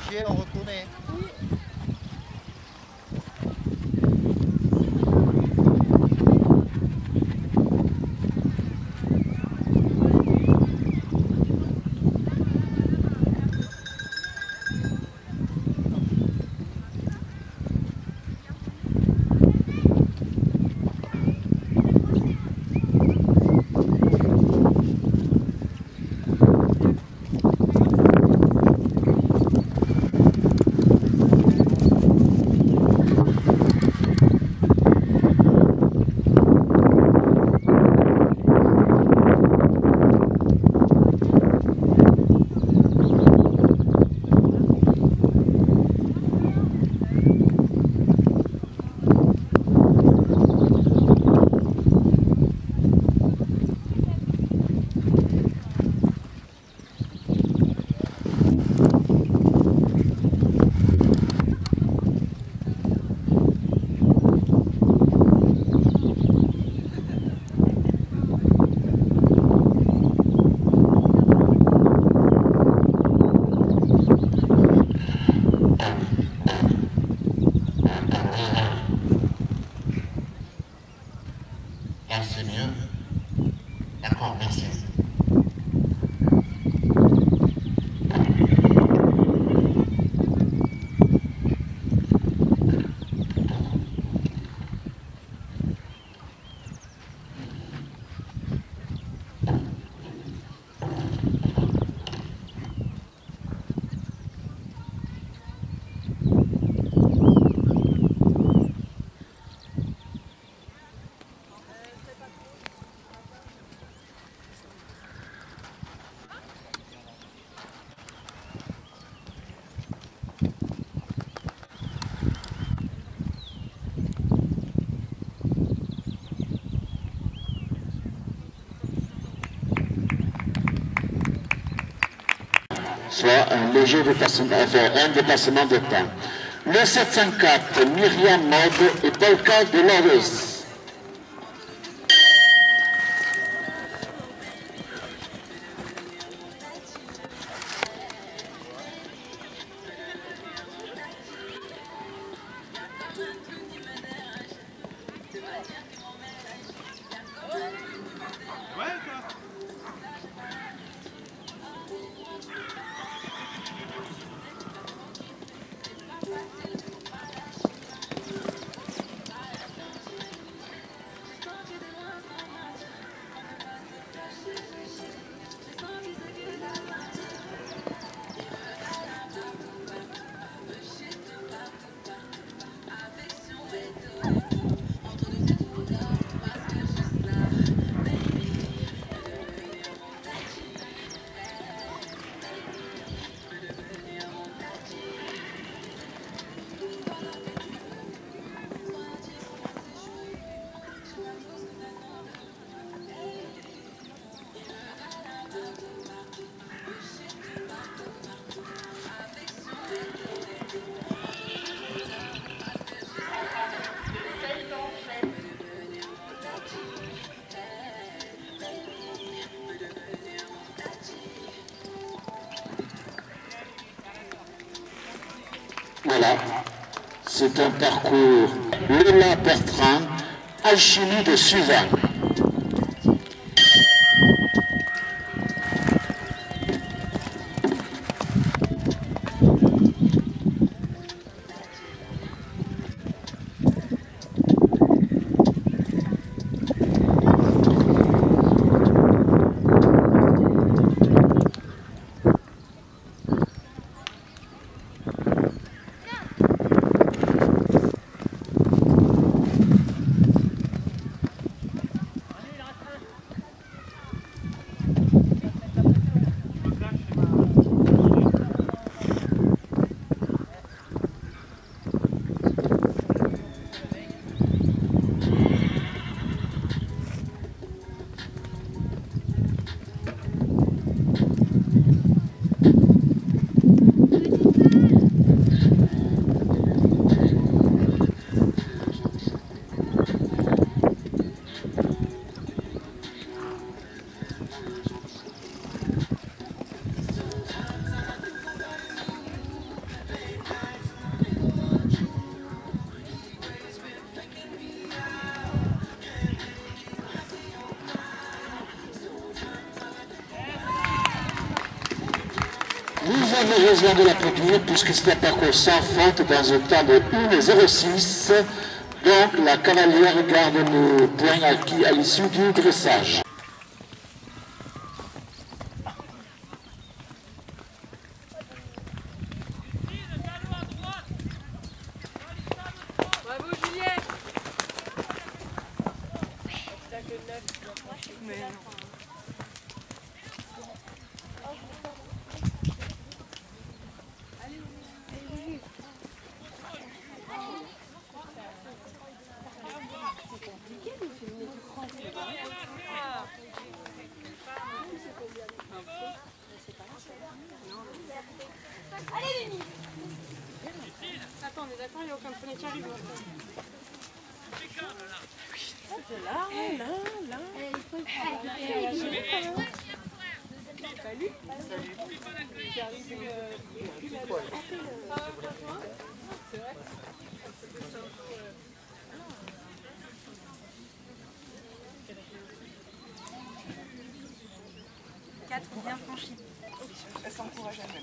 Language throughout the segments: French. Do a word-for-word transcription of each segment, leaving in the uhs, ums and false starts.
Roger, on reconnaît. C'est mieux. D'accord, merci. Soit un léger déplacement, enfin, un déplacement de temps. Le sept cent quatre, Myriam Mode et Polka de Dolores. Voilà, c'est un parcours Lola Bertrand, Alchimie de Suzanne. merveilleuse vient de l'applaudir puisque c'est un parcours sans faute dans un temps de une zéro six. Donc la cavalière garde le point acquis à l'issue du dressage. Allez Lémi. Attends, on est d'accord, il n'y a aucun poney qui arrive. Là, là, là. Salut. Salut. C'est vrai. quatre bien franchis. Elle s'encourage elle-même.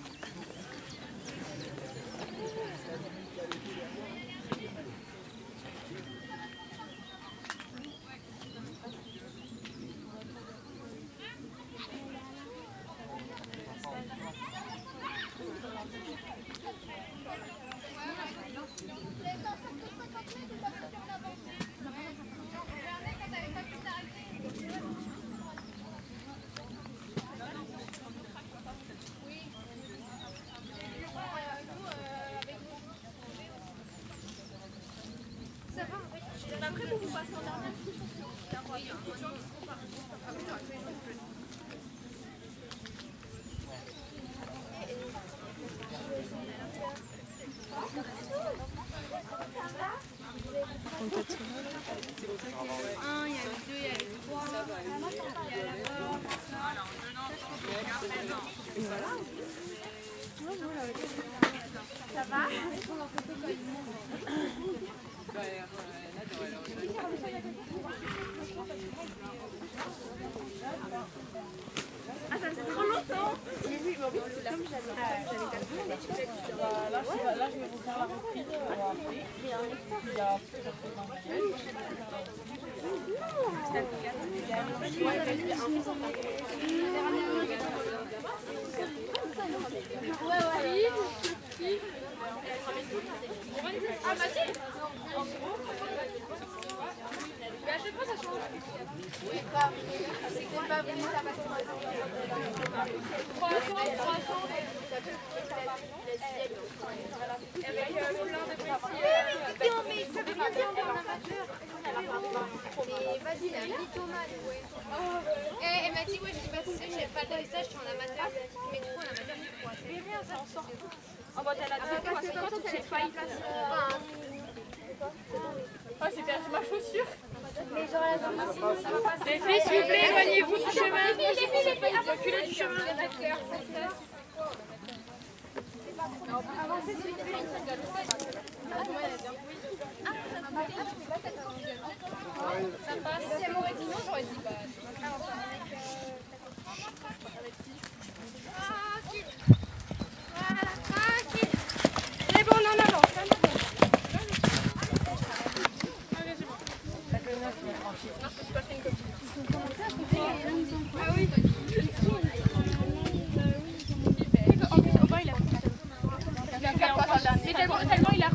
Après, vous passez en dernier. Un, il y a le deux, il y a le trois. Ça va? Ah, ça faisait trop longtemps! J'ai vu, mais en fait, c'est comme j'avais calculé. Là, là, je vais vous faire la reprise après. Il y a un hectare. Il y a ouais, ouais. Ah, Mathilde? Mais à chaque fois, ça change. Oui, grave. C'est qu'on va venir, ça passe trois cents, trois cents. Avec plein de petits... Non, mais ça veut rien dire en amateur. Et vas-y, la mythomane, ouais. Elle m'a dit, ouais, je dis pas, tu sais, je n'ai pas de dressage, je suis en amateur. Mais du coup, en amateur, c'est quoi? Mais rien, ça en sort. Oh, bah, t'as la deux fois, c'est quand tu fais failli. Oh, j'ai perdu ma chaussure. Mais genre la jambe ici. Les filles, s'il vous plaît, éloignez-vous du chemin. Les filles, les filles, les filles, reculez du chemin. Avancez, s'il vous plaît. Ça passe. Si elle m'aurait dit non, j'aurais dit bah. Tranquille. Voilà, tranquille. C'est bon, on en avance. Ah oui. En plus, au bas, il a fait. Il a fait tellement, tellement il a